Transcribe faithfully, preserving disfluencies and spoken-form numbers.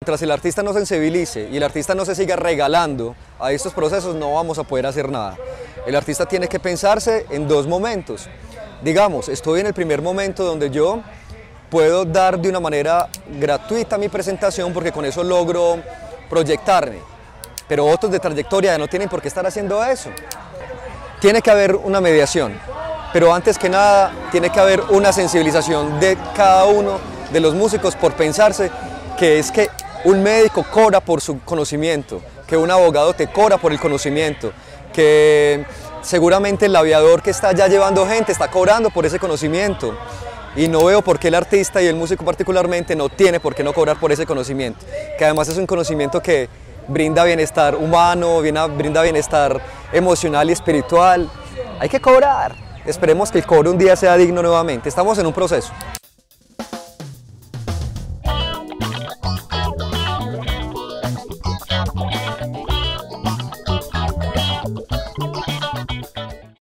Mientras el artista no sensibilice y el artista no se siga regalando a estos procesos, no vamos a poder hacer nada. El artista tiene que pensarse en dos momentos. Digamos, estoy en el primer momento donde yo puedo dar de una manera gratuita mi presentación porque con eso logro proyectarme, pero otros de trayectoria no tienen por qué estar haciendo eso. Tiene que haber una mediación, pero antes que nada tiene que haber una sensibilización de cada uno de los músicos por pensarse que es que un médico cobra por su conocimiento, que un abogado te cobra por el conocimiento, que seguramente el aviador que está ya llevando gente está cobrando por ese conocimiento. Y no veo por qué el artista y el músico particularmente no tiene por qué no cobrar por ese conocimiento, que además es un conocimiento que brinda bienestar humano, brinda bienestar emocional y espiritual. Hay que cobrar. Esperemos que el cobro un día sea digno nuevamente. Estamos en un proceso.